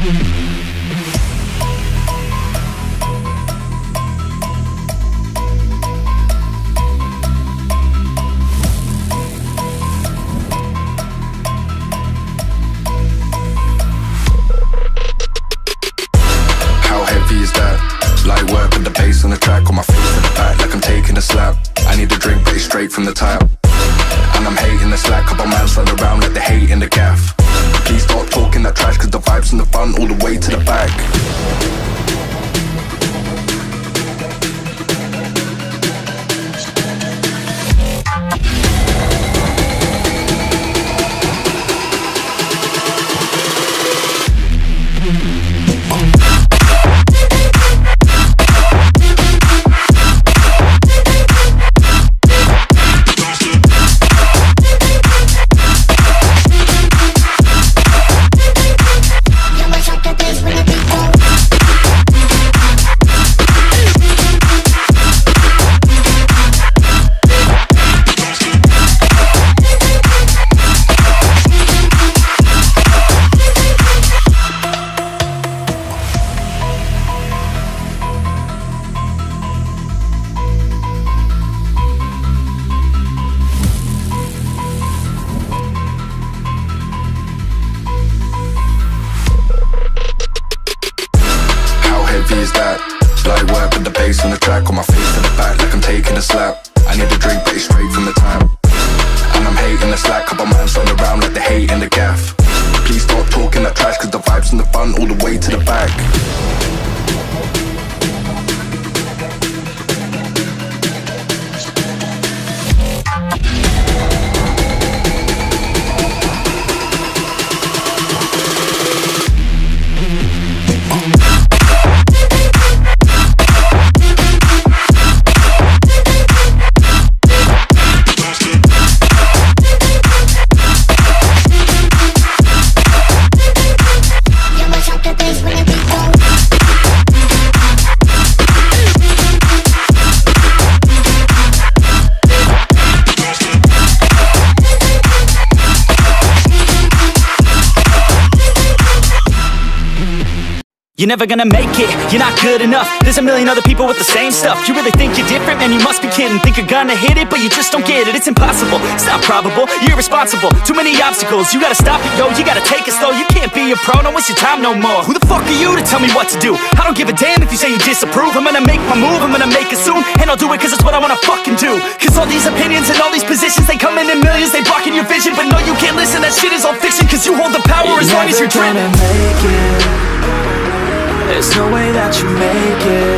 Light work with the bass on the track, on my face to the back like I'm taking a slap. I need a drink, but it's straight from the tap. And I'm hating the slack, couple man slide around like they hate in the gaff. Please stop talking that trash, cause the vibes in the front all the way to the back. Light work with the bass on the track, on my face to the back like I'm taking a slap. I need a drink, but it's straight from the tap. And I'm hating the slack, couple man slide around like they hate in the gaff. Please stop talking that trash, cause the vibes in the front all the way to the back. You're never gonna make it, you're not good enough. There's a million other people with the same stuff. You really think you're different? Man, you must be kidding. Think you're gonna hit it, but you just don't get it. It's impossible, it's not probable, you're irresponsible. Too many obstacles, you gotta stop it, yo. You gotta take it slow, you can't be a pro. Don't waste your time no more. Who the fuck are you to tell me what to do? I don't give a damn if you say you disapprove. I'm gonna make my move, I'm gonna make it soon. And I'll do it cause it's what I wanna fucking do. Cause all these opinions and all these positions, they come in millions, they blocking your vision. But no, you can't listen, that shit is all fiction. Cause you hold the power as long as you're driven. There's no way that you make it.